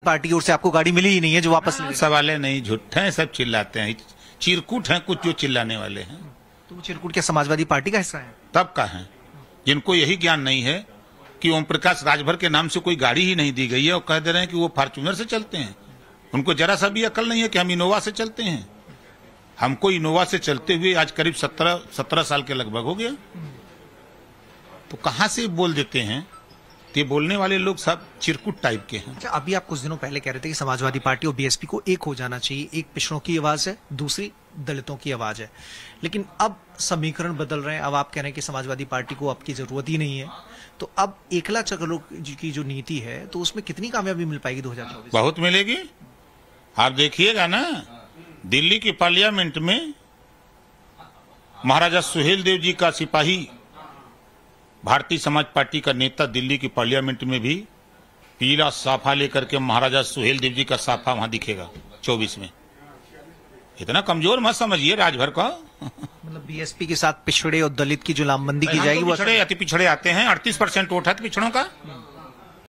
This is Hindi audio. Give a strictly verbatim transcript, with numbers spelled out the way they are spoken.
पार्टी की ओर से आपको गाड़ी मिली ही नहीं है जो वापस ले। सवाल नहीं, झूठ है, सब चिल्लाते हैं, चिरकुट हैं कुछ जो चिल्लाने वाले हैं। तो वो चिरकुट क्या समाजवादी पार्टी का हिस्सा है? तब का है, जिनको यही ज्ञान नहीं है कि ओम प्रकाश राजभर के नाम से कोई गाड़ी ही नहीं दी गई है और कह दे रहे हैं कि वो फॉर्च्यूनर से चलते हैं। उनको जरा सा भी अकल नहीं है कि हम इनोवा से चलते हैं। हमको इनोवा से चलते हुए आज करीब सत्रह सत्रह साल के लगभग हो गया। तो कहां से बोल देते हैं? ये बोलने वाले लोग सब चिरकुट टाइप के हैं। अच्छा, अभी आप कुछ दिनों पहले कह रहे थे कि समाजवादी पार्टी और बीएसपी को एक हो जाना चाहिए, एक पिछड़ों की आवाज है, दूसरी दलितों की आवाज है, लेकिन अब समीकरण बदल रहे हैं। अब आप कह रहे हैं कि समाजवादी पार्टी को आपकी जरूरत ही नहीं है, तो अब एकला चलो की जो नीति है तो उसमें कितनी कामयाबी मिल पाएगी दो हजार चौबीस? बहुत मिलेगी। आप देखिएगा ना, दिल्ली की पार्लियामेंट में महाराजा सुहेल देव जी का सिपाही, भारतीय समाज पार्टी का नेता, दिल्ली की पार्लियामेंट में भी पीला साफा लेकर के महाराजा सुहेल देव जी का साफा वहां दिखेगा चौबीस में। इतना कमजोर मत समझिए राजभर का। मतलब बीएसपी के साथ पिछड़े और दलित की जो लामबंदी की जाएगी वो पिछड़े अति पिछड़े आते हैं। अड़तीस परसेंट वोट है पिछड़ों का।